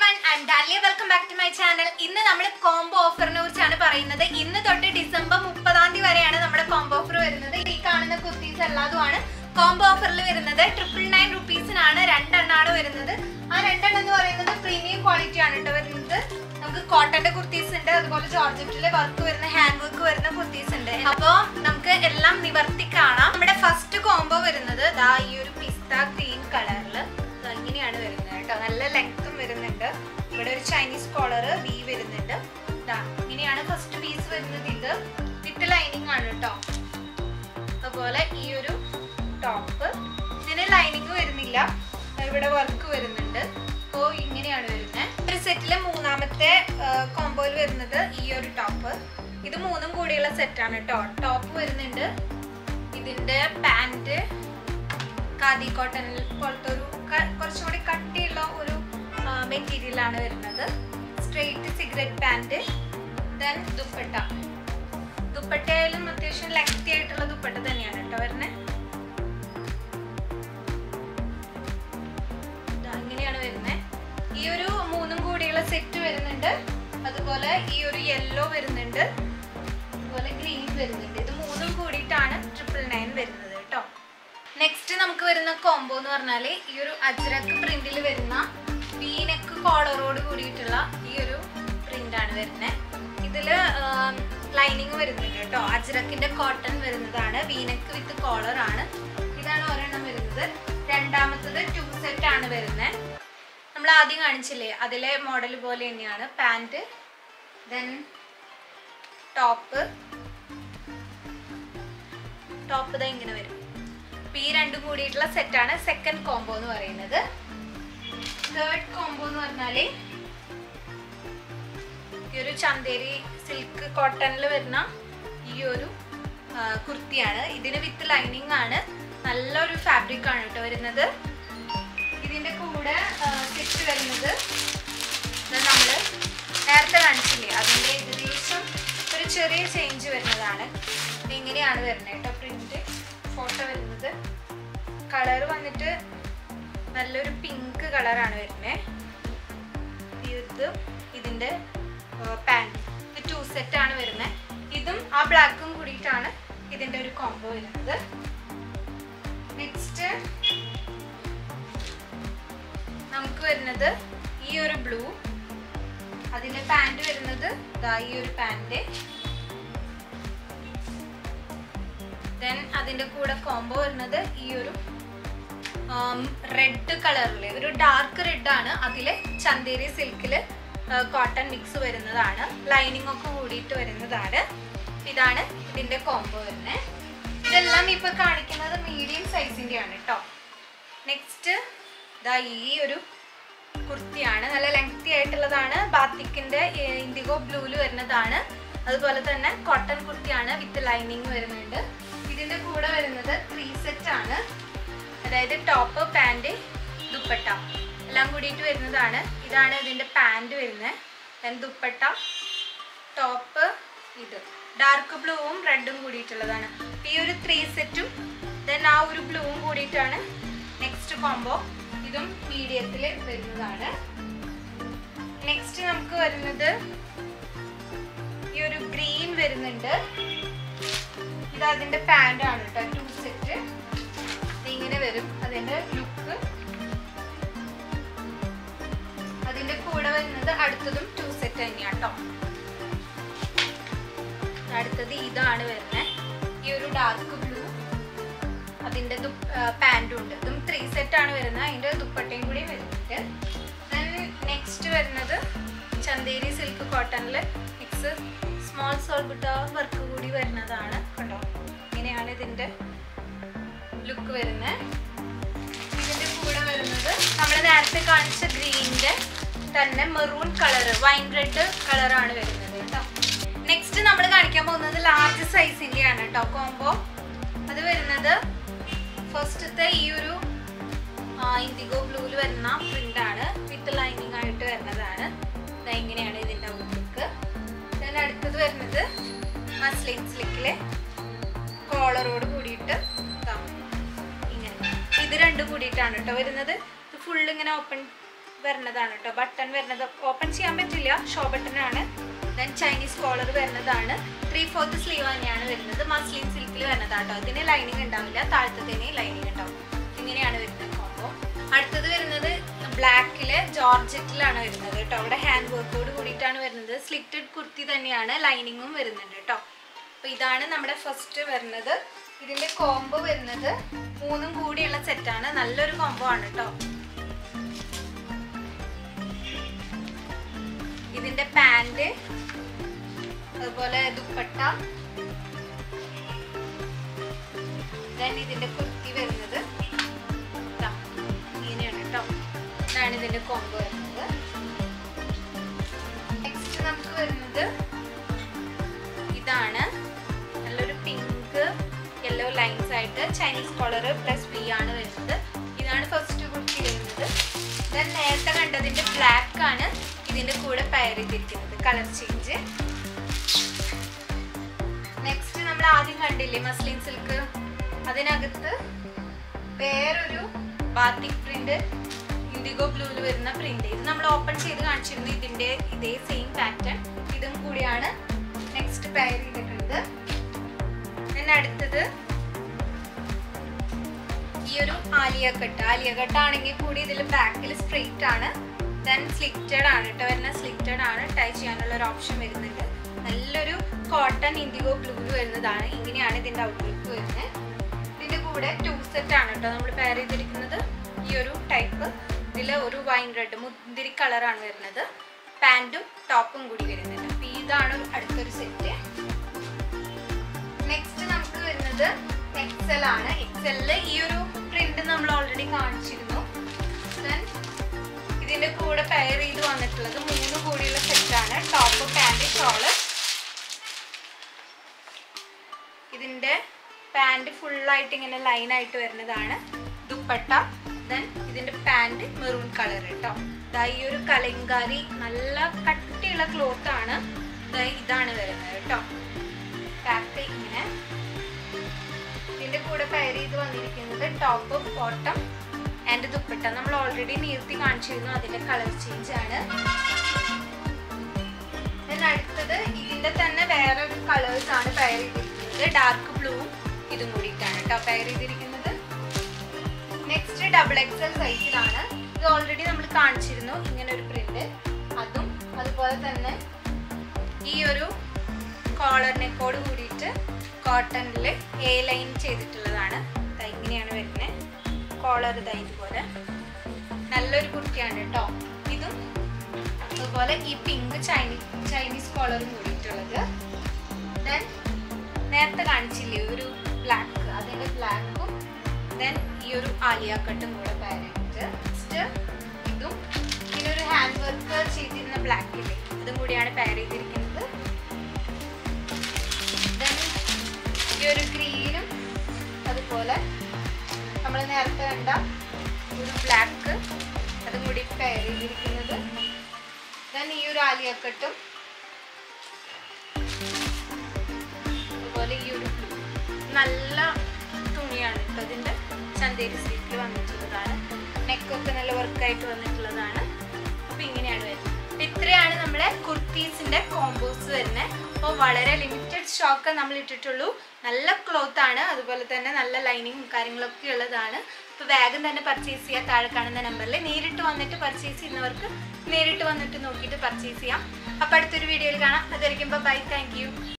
everyone, I am DANLIYA. Welcome back to my channel. ഇന്ന് നമ്മൾ combo ഓഫറിനെ കുറിച്ചാണ് പറയുന്നത്. ഇന്ന് തൊട്ട് ഡിസംബർ 30-ാം തീയതി വരെയാണ് നമ്മുടെ കോംബോ ഓഫർ വരുന്നത്. ഈ കാണുന്ന കുർത്തീസ് എല്ലാതുമാണ് കോംബോ ഓഫറിൽ വരുന്നത്. 999 റുപ്പീസിനാണ് രണ്ടെണ്ണമാണ് വരുന്നത്. ആ രണ്ടെണ്ണം എന്ന് പറയുന്നത് പ്രീമിയം ക്വാളിറ്റി ആണ് കേട്ടോ വരുന്നത്. നമുക്ക് കോട്ടന്റെ കുർത്തീസ് ഉണ്ട്, അതുപോലെ ജോർജറ്റിലെ വർക്ക് വരുന്ന ഹാൻഡ് വർക്ക് വരുന്ന കുർത്തീസ് ഉണ്ട്. അപ്പോൾ നമുക്ക് എല്ലാം നിവർത്തി കാണാം. നമ്മുടെ ഫസ്റ്റ് കോംബോ വരുന്നത് ദാ ഈ ഒരു പിസ്ത ഗ്രീൻ കളറിൽ ഇങ്ങനെയാണ് വരുന്നത് കേട്ടോ. നല്ല ലെങ്ത്തും വരുന്നുണ്ട്. ഇവിടെ ഒരു ചൈനീസ് കോളർ വി വരുന്നുണ്ട്. ഇങ്ങനെയാണ് ഫസ്റ്റ് പീസ് വരുന്നത്. ഇത് വിത്ത് ലൈനിങ് ആണ് കേട്ടോ. അതുപോലെ ഈ ഒരു ടോപ്പ്, ഇതിന് ലൈനിങ് വരുന്നില്ല, ഇവിടെ വർക്ക് വരുന്നുണ്ട്. അപ്പോൾ ഇങ്ങനെയാണ് വരുന്നത്. ഒരു സെറ്റിലെ മൂന്നാമത്തെ കോംബോയിൽ വരുന്നത് ഈ ഒരു ടോപ്പ്. ഇത് മൂന്നും കൂടിയുള്ള സെറ്റാണ് കേട്ടോ. ടോപ്പ് വരുന്നുണ്ട്, ഇതിന്റെ പാൻറ് ഖാദി കോട്ടൺ പോലത്തെ ഒരു കുറച്ചുകൂടി കട്ടിയുള്ള ഒരു മെറ്റീരിയലാണ് വരുന്നത്. Straight cigarette pant, then dupatta. ദുപ്പട്ടയായാലും അത്യാവശ്യം ലെങ്തി ആയിട്ടുള്ള ദുപ്പട്ട തന്നെയാണ് കേട്ടോ വരുന്നത്. ഇങ്ങനെയാണ് വരുന്നത്. ഈ ഒരു മൂന്നും കൂടിയുള്ള സെറ്റ് വരുന്നുണ്ട്. അതുപോലെ ഈ ഒരു യെല്ലോ വരുന്നുണ്ട്, അതുപോലെ ഗ്രീൻ വരുന്നുണ്ട്. ഇത് മൂന്നും കൂടിയിട്ടാണ് 999 വരുന്നത് കേട്ടോ. നെക്സ്റ്റ് നമുക്ക് വരുന്ന കോംബോ എന്ന് പറഞ്ഞാൽ ഈ ഒരു അജ്രക്ക് പ്രിന്റിൽ വരുന്ന വീനെക്ക് കോളറോട് കൂടിയിട്ടുള്ള ഈ ഒരു പ്രിന്റാണ് വരുന്നത്. ഇതിൽ ലൈനിങ് വരുന്നുണ്ട് കേട്ടോ. അജ്രക്കിന്റെ കോട്ടൺ വരുന്നതാണ്. വീനെക്ക് വിത്ത് കോളർ ആണ്. ഇതാണ് ഒരെണ്ണം വരുന്നത്. രണ്ടാമത്തത് 2 സെറ്റ് ആണ് വരുന്നത്. നമ്മൾ ആദ്യം കാണിച്ചില്ലേ അതിലെ മോഡൽ പോലെ തന്നെയാണ്. പാൻറ്, ദെൻ ടോപ്പ് ഇതാ ഇങ്ങനെ വരും. ഈ രണ്ടും കൂടിയിട്ടുള്ള സെറ്റാണ് സെക്കൻഡ് കോംബോ എന്ന് പറയുന്നത്. തേർഡ് കോംബോ എന്ന് പറഞ്ഞാല് ഈ ഒരു ചന്തേരി സിൽക്ക് കോട്ടണിൽ വരുന്ന ഈ ഒരു കുർത്തിയാണ്. ഇതിന് വിത്ത് ലൈനിങ് ആണ്. നല്ലൊരു ഫാബ്രിക് ആണ് കേട്ടോ വരുന്നത്. ഇതിന്റെ കൂടെ സെറ്റ് വരുന്നത് നമ്മൾ നേരത്തെ കാണിച്ചില്ലേ അതിന്റെ ഏകദേശം ഒരു ചെറിയ ചേഞ്ച് വരുന്നതാണ്. ഇങ്ങനെയാണ് വരുന്നത് കേട്ടോ. പ്രിന്റ് ഫോട്ടോ വരുന്നത്. കളർ വന്നിട്ട് നല്ലൊരു പിങ്ക് കളറാണ് വരുന്നത്. ഇതിന്റെ പാൻറ് 2 സെറ്റ് ആണ് വരുന്നത്. ഇതും ആ ബ്ലാക്കും കൂടിയിട്ടാണ് ഇതിന്റെ ഒരു കോംബോ വരുന്നത്. നെക്സ്റ്റ് നമുക്ക് വരുന്നത് ഈ ഒരു ബ്ലൂ. അതിന്റെ പാൻറ് വരുന്നത് ഈ ഒരു പാൻറ്. ദെൻ അതിന്റെ കൂടെ കോംബോ വരുന്നത് ഈ ഒരു റെഡ് കളറില് ഒരു ഡാർക്ക് റെഡ് ആണ്. അതില് ചന്തേരി സിൽക്കില് കോട്ടൺ മിക്സ് വരുന്നതാണ്. ലൈനിങ് ഒക്കെ കൂടിയിട്ട് വരുന്നതാണ്. ഇതാണ് ഇതിന്റെ കോംബോ വരുന്നത്. ഇതെല്ലാം ഇപ്പൊ കാണിക്കുന്നത് മീഡിയം സൈസിന്റെ ആണ് കേട്ടോ. നെക്സ്റ്റ് ഈ ഒരു കുർത്തിയാണ്. നല്ല ലെങ്തി ആയിട്ടുള്ളതാണ്. ബാത്തിക്കിന്റെ ഇൻഡിഗോ ബ്ലൂല് വരുന്നതാണ്. അതുപോലെ തന്നെ കോട്ടൺ കുർത്തിയാണ് വിത്ത് ലൈനിങ് വരുന്നുണ്ട്. ഇതിന്റെ കൂടെ വരുന്നത് 3 സെറ്റ് ആണ്. അതായത് ടോപ്പ്, പാൻറ്, ദുപ്പട്ട എല്ലാം കൂടിയിട്ട് വരുന്നതാണ്. ഇതാണ് ഇതിന്റെ പാൻറ് വരുന്നത്. ദെൻ ദുപ്പട്ട, ടോപ്പ്, ഇത് ഡാർക്ക് ബ്ലൂവും റെഡും കൂടിയിട്ടുള്ളതാണ്. ഈ ഒരു 3 സെറ്റും ദെൻ ആ ഒരു ബ്ലൂവും കൂടിയിട്ടാണ് നെക്സ്റ്റ് കോംബോ. ഇതും മീഡിയത്തിൽ വരുന്നതാണ്. നെക്സ്റ്റ് നമുക്ക് വരുന്നത് ഈ ഒരു ഗ്രീൻ വരുന്നുണ്ട്. ഇത് അതിന്റെ പാൻറ് ആണ് കേട്ടോ. 2 സെറ്റ് ഇങ്ങനെ വരും അതിന്റെ ലുക്ക്. അതിന്റെ കൂടെ വരുന്നത് അടുത്തതും 2 സെറ്റ് തന്നെയാണ് കേട്ടോ. അടുത്തത് ഇതാണ് വരുന്നത്. ഈ ഒരു ഡാർക്ക് ബ്ലൂ, അതിന്റെ പാൻറ്റും ഉണ്ട്. ഇതും 3 സെറ്റ് ആണ് വരുന്നത്. അതിന്റെ ദുപ്പട്ടയും കൂടി വരുന്നുണ്ട്. നെക്സ്റ്റ് വരുന്നത് ചന്തേരി സിൽക്ക് കോട്ടണില് മിക്സ് സ്മോൾ സോൾബുട്ട വർക്ക് കൂടി വരുന്നതാണ് കേട്ടോ. ഇങ്ങനെയാണ് ഇതിന്റെ ലുക്ക് വരുന്നത്. ഇതിന്റെ കൂടെ വരുന്നത് നമ്മൾ നേരത്തെ കാണിച്ച ഗ്രീനിന്റെ തന്നെ മെറൂൺ കളർ, വൈൻ റെഡ് കളറാണ് വരുന്നത് കേട്ടോ. നെക്സ്റ്റ് നമ്മൾ കാണിക്കാൻ പോകുന്നത് ലാർജ് സൈസിന്റെ ആണ് കേട്ടോ കോംബോ. അത് വരുന്നത് ഫസ്റ്റത്തെ ഈ ഒരു ഇൻഡിഗോ ബ്ലൂവിൽ വരുന്ന പ്രിന്റ് ആണ്. വിത്ത് ലൈനിങ് ആയിട്ട് വരുന്നതാണ്. ഇങ്ങനെയാണ് ഇതിന്റെ ലുക്ക്. അടുത്തത് വരുന്നത് മസ്ലിൻ സിൽക്കിലെ കോളറോട് കൂടിയിട്ട് ഇങ്ങനെ. ഇത് രണ്ടും കൂടിയിട്ടാണ് കേട്ടോ വരുന്നത്. ഇത് ഫുൾ ഇങ്ങനെ ഓപ്പൺ വരുന്നതാണ് കേട്ടോ. ബട്ടൺ വരുന്നത് ഓപ്പൺ ചെയ്യാൻ പറ്റില്ല, ഷോ ബട്ടൺ ആണ്. ദെൻ ചൈനീസ് കോളർ വരുന്നതാണ്. 3/4 സ്ലീവ് തന്നെയാണ് വരുന്നത്. മസ്ലിൻ സിൽക്കിൽ വരുന്നതാണ് കേട്ടോ. ഇതിന് ലൈനിങ് ഉണ്ടാവില്ല, താഴത്തതിന് ലൈനിങ് ഉണ്ടാവും. ഇങ്ങനെയാണ് വരുന്നത് കോംബോ. അടുത്തത് വരുന്നത് ബ്ലാക്കില് ജോർജറ്റിലാണ് വരുന്നത് കേട്ടോ. അവിടെ ഹാൻഡ് വർക്കോട് കൂടിയിട്ടാണ് വരുന്നത്. സ്ലിറ്റഡ് കുർത്തി തന്നെയാണ്, ലൈനിങ്ങും വരുന്നുണ്ട് കേട്ടോ. അപ്പോൾ ഇതാണ് നമ്മുടെ ഫസ്റ്റ് വരുന്നത്. ഇതിന്റെ കോംബോ വരുന്നത് 3 കൂടിയുള്ള സെറ്റാണ്. നല്ലൊരു കോംബോ ആണ് കേട്ടോ. ഇതിന്റെ പാന്റ്, അതുപോലെ ദുപ്പട്ട, ദെൻ ഇതിന്റെ കുർത്തി വരുന്നത് ഇങ്ങനെയാണ് കേട്ടോ. ഇതാണ് ഇതിന്റെ കോംബോ വരുന്നത്. നെക്സ്റ്റ് നമുക്ക് വരുന്നത് ഇതാണ്. നല്ലൊരു പിങ്ക് യെല്ലോ ലൈൻസ് ആയിട്ട് ചൈനീസ് കോളർ പ്ലസ് വി ആണ് വരുന്നത്. ഇതാണ് ഫസ്റ്റ് കുർത്തി വരുന്നത്. ദെൻ നേരത്തെ കണ്ടതിന്റെ ബ്ലാക്ക് ആണ് ഇതിന്റെ കൂടെ പെയർ ചെയ്തിരിക്കുന്നത്. Colour change. നെക്സ്റ്റ് നമ്മൾ ആദ്യം കണ്ടില്ലേ മസ്ലിൻ സിൽക്ക്, അതിനകത്ത് വേറൊരു ബാത്തിക് പ്രിന്റ്, ഇൻഡിഗോ ബ്ലൂവിൽ വരുന്ന പ്രിന്റ്. ഇത് നമ്മൾ ഓപ്പൺ ചെയ്ത് കാണിച്ചിരുന്നു. ഇതിന്റെ ഇതേ സെയിം പാറ്റേൺ ഇതും കൂടിയാണ് നെക്സ്റ്റ് പെയർ ചെയ്തിട്ടുണ്ട്. പിന്നെ അടുത്തത് ഈ ഒരു ആലിയ കട്ട്. ആലിയ കട്ട് ആണെങ്കിൽ കൂടി ഇതിൽ ബാക്കിൽ സ്ട്രെയിറ്റ് ആണ്. ദെൻ സ്ലിറ്റഡ് ആണ് കേട്ടോ വരുന്ന. സ്ലിറ്റഡ് ആണ്, ടൈ ചെയ്യാനുള്ള ഒരു ഓപ്ഷൻ വരുന്നുണ്ട്. നല്ലൊരു കോട്ടൺ ഇൻഡിഗോ ബ്ലൂവിൽ വരുന്നതാണ്. ഇങ്ങനെയാണ് ഇതിന്റെ ഔട്ട്ലുക്ക് വരുന്നത്. ഇതിന്റെ കൂടെ 2 സെറ്റ് ആണ് കേട്ടോ നമ്മൾ പെയർ ചെയ്തിരിക്കുന്നത്. ഈ ഒരു ടൈപ്പ് ഇതിൽ ഒരു വൈൻ റെഡ് മുന്തിരി കളറാണ് വരുന്നത്. പാൻറ്റും ടോപ്പും കൂടി വരുന്നുണ്ട്. അപ്പോൾ ഇതാണ് അടുത്തൊരു സെറ്റ്. നെക്സ്റ്റ് നമുക്ക് വരുന്നത് എക്സൽ ആണ്. എക്സലില് ഈ ഒരു പ്രിന്റ് നമ്മൾ ഓൾറെഡി കാണിച്ചിരുന്നു. ദെൻ ഇതിന്റെ കൂടെ പെയർ ചെയ്ത് വന്നിട്ടുള്ളത് 3 കൂടിയുള്ള സെറ്റാണ്. Top, pant, shawl. ഇതിന്റെ പാൻറ് ഫുള്ളായിട്ട് ഇങ്ങനെ ലൈൻ ആയിട്ട് വരുന്നതാണ്. ദുപ്പട്ട, ദെൻ ഇതിന്റെ പാൻറ് മെറൂൺ കളർ കേട്ടോ. ഈ ഒരു കലങ്കാരി നല്ല കട്ടിയുള്ള ക്ലോത്ത് ആണ്. ഇതാണ് വരുന്നത് കേട്ടോ. പാക്ക് ഇങ്ങനെ. ഇതിന്റെ കൂടെ പെയർ ചെയ്ത് വന്നിരിക്കുന്നത് ടോപ്പ്, ബോട്ടം ആൻഡ് ദുപ്പട്ട. നമ്മൾ ഓൾറെഡി നീർത്തി കാണിച്ചിരുന്നു, അതിന്റെ കളർ ചേഞ്ച് ആണ്. അടുത്തത് ഇതിന്റെ തന്നെ വേറൊരു കളേഴ്സ് ആണ് പെയർ ചെയ്തിരിക്കുന്നത്. ഡാർക്ക് ബ്ലൂവും ഇതും കൂടിയിട്ടാണ് കേട്ടോ പെയർ ചെയ്തിരിക്കുന്നത്. നെക്സ്റ്റ് ഡബിൾ എക്സൽ സൈസിലാണ്. ഇത് ഓൾറെഡി നമ്മൾ കാണിച്ചിരുന്നു ഇങ്ങനെ ഒരു പ്രിന്റ്. അതും അതുപോലെ തന്നെ ഈ ഒരു കോളർ നെക്കോട് കൂടിയിട്ട് കോട്ടണിൽ എ ലൈൻ ചെയ്തിട്ടുള്ളതാണ്. ഇങ്ങനെയാണ് വരുന്നത്. കോളർ ഇതുപോലെ നല്ലൊരു കുർത്തിയാണ് കേട്ടോ. ഇതും അതുപോലെ ഈ പിങ്ക് ചൈനീസ് കോളറും കൂടിയിട്ടുള്ളത്. ദെൻ നേരത്തെ കാണിച്ചില്ലേ ഒരു ബ്ലാക്ക്, അതിന്റെ ബ്ലാക്കും ദെൻ ഈ ഒരു ആലിയ കട്ടും കൂടെ പെയർ ചെയ്തിട്ട് നെക്സ്റ്റ് ഇതും പിന്നെ ഒരു ഹാൻഡ് വർക്ക് ചെയ്തിരുന്ന ബ്ലാക്ക് ഇല്ലേ, അതും കൂടിയാണ് പെയർ ചെയ്തിരിക്കുന്നത്. ദെൻ ഈ ഒരു ഗ്രീനും അതുപോലെ നമ്മൾ നേരത്തെ കണ്ട ഒരു ബ്ലാക്ക് അതും കൂടി പെയർ ചെയ്തിരിക്കുന്നത്. ദെൻ ഈ ഒരു ആലിയ കട്ടും അതുപോലെ ഈ ഒരു ബ്ലൂ. നല്ല തുണിയാണ് കേട്ടോ. ഇതിന്റെ ചന്തേരി സ്ലീപ്പിൽ വന്നിട്ടുള്ളതാണ്. നെക്കൊക്കെ നല്ല വർക്കായിട്ട് വന്നിട്ടുള്ളതാണ്. അപ്പൊ ഇങ്ങനെയാണ് വരുന്നത്. ഇത്രയാണ് നമ്മുടെ കുർത്തീസിന്റെ കോമ്പോസ് വരുന്നത്. അപ്പോൾ വളരെ ലിമിറ്റഡ് സ്റ്റോക്ക് നമ്മൾ ഇട്ടിട്ടുള്ളൂ. നല്ല ക്ലോത്ത് ആണ്, അതുപോലെ തന്നെ നല്ല ലൈനിങ്ങും കാര്യങ്ങളൊക്കെ ഉള്ളതാണ്. അപ്പോൾ വേഗം തന്നെ പർച്ചേസ് ചെയ്യുക. താഴെ കാണുന്ന നമ്പറിൽ നേരിട്ട് വന്നിട്ട് പർച്ചേസ് ചെയ്യുന്നവർക്ക് നേരിട്ട് വന്നിട്ട് നോക്കിയിട്ട് പർച്ചേസ് ചെയ്യാം. അപ്പോൾ അടുത്തൊരു വീഡിയോയിൽ കാണാം. അതായിരിക്കും ബൈ. Thank you.